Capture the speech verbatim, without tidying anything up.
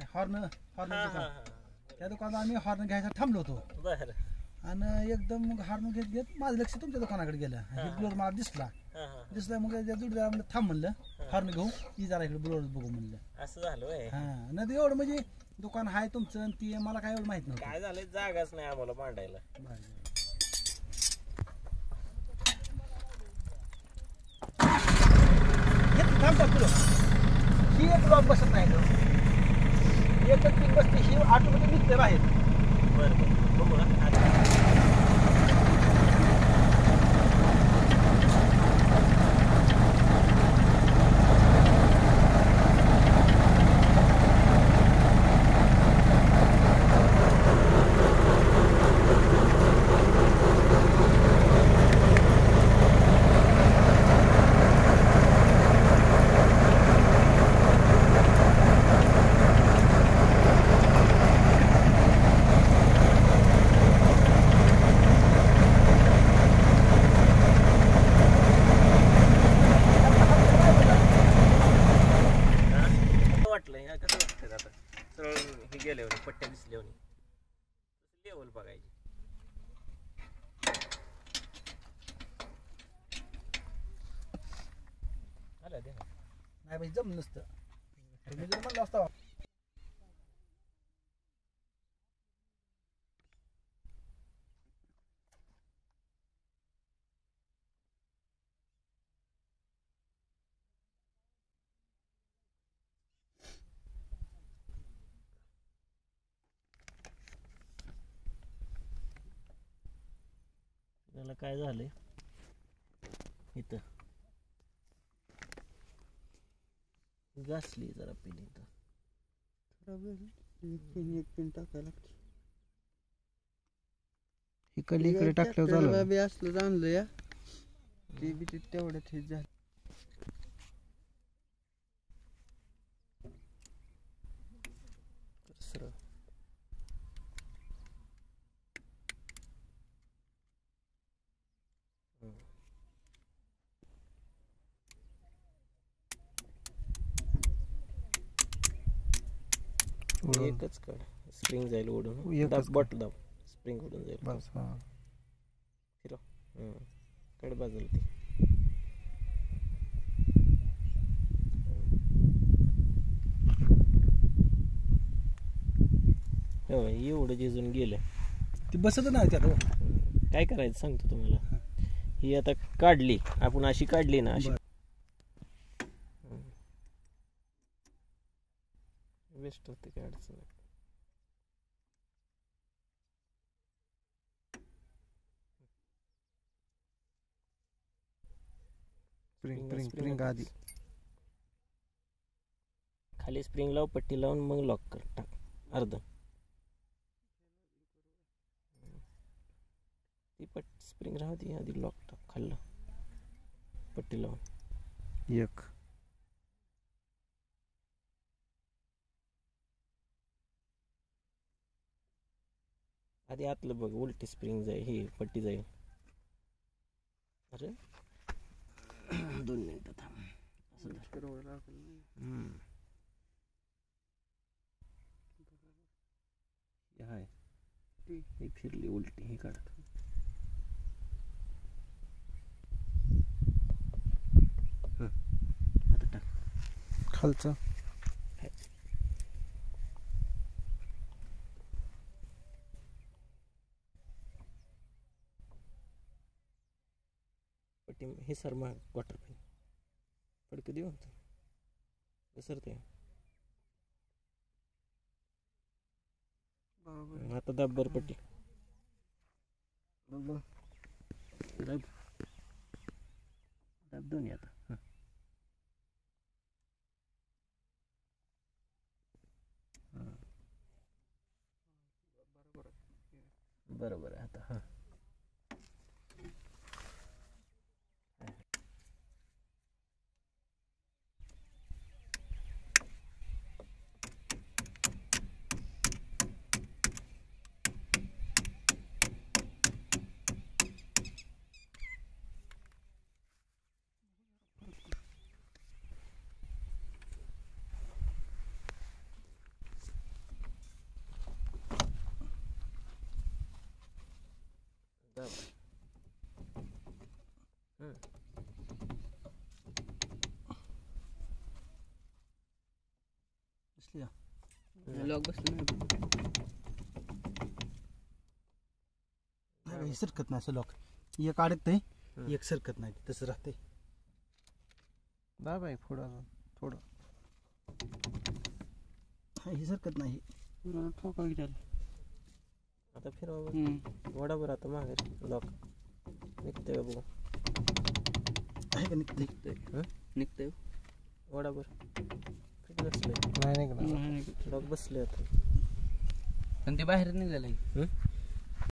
Horn horn हा दुकान हा हा त्या दुकानात आम्ही हॉर्न घ्यायला थांबलो होतो बर आणि एकदम मग हॉर्न घेत घेत माझं लक्ष तुमच्या दुकानाकडे गेलं हे ब्लोअर मला दिसला हा हा दिसला मग त्या जोडीदार म्हणलं थांब म्हणलं हॉर्न घेऊ की जरा इकडे ब्लोअर बघू म्हणलं असं झालं होय. हा नाही एवढं म्हणजे दुकान आहे तुमचं आणि ती मला काय एवढं माहित नव्हतं काय झालंय जागाच नाही आम्हाला मांडायला. थांबता तुला ही एक लॉक बसत नाही एकच पिन बसते ही ऑटोमॅटिक निघते बाहेर. बरं बरं बघू ना आता. पट्ट्या दिसल्या लेवल बघायची. आला दे नाही भाई जम नसतं तुम्ही जर म्हणलं असता त्याला काय झालंय इथं घासली जरा पिली तर एक पिन टाकायला लागते. इकडे इकडे टाकलं झालं बी असलं आणलं या ते बी तेवढ्यात हे झालं. सरळ एकच काढ स्प्रिंग जाईल ओढून दाब बॉटल दाब स्प्रिंग ओढून जाईल बस हा फिरव काढ बाजूला ती हो एवढं झिजून गेलं ती बसत नाही त्यात काय करायचं सांगतो तुम्हाला. ही आता काढली आपण अशी काढली ना अशी वेस्ट होते काय अडचण नाही. स्प्रिंग स्प्रिंग स्प्रिंग आधी खाली स्प्रिंग लाव पट्टी लावून मग लॉक कर टाक अर्ध ती पट स्प्रिंग राहू दे आधी लॉक टाक खाल्लं पट्टी लावून एक आधी आतलं बघ उलटी स्प्रिंग जाईल ही पट्टी जाईल. अरे दोन मिनिटं थांब हाय ही फिरली उलटी ही काढ आता टाक खालचं पट्टी हे सर मग क्वार्टर पेन फडकं देऊ सरते आता दाब बर पट्टी दाब दाब दोन्ही आता बरोबर आहे आता हां हम्म. दिसली का? लॉक बसलं नाही हे सरकत नाही असं लॉक. एक अडकतंय हम्म. एक सरकत नाही तसं राहतंय. दाब आहे पुढं अजून थोडं हा, हे सरकत नाही. ठोका गेलं. आता फिरवा बरं. हम्म. वडाभर आता मागे लॉक निघते का बघू. आहे का निघतंय? निघतंय निघतंय वडाभर फिट बसले नाही निघणार लॉक बसले आता. पण ते बाहेर निघालं हम्म?